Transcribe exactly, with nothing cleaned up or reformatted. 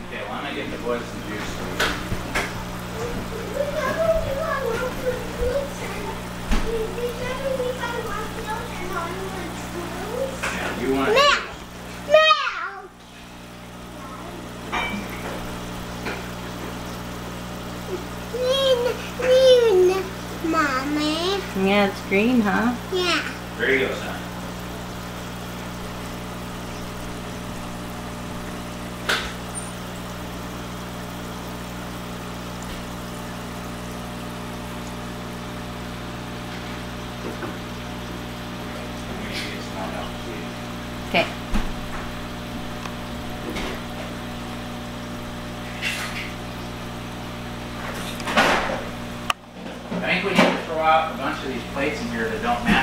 Okay, well, I'm gonna get the boys some juice. Yeah, you want Milk! Milk! Green, green, Mommy. Yeah, it's green, huh? Yeah. There you go, son. Okay. I think we need to throw out a bunch of these plates in here that don't match.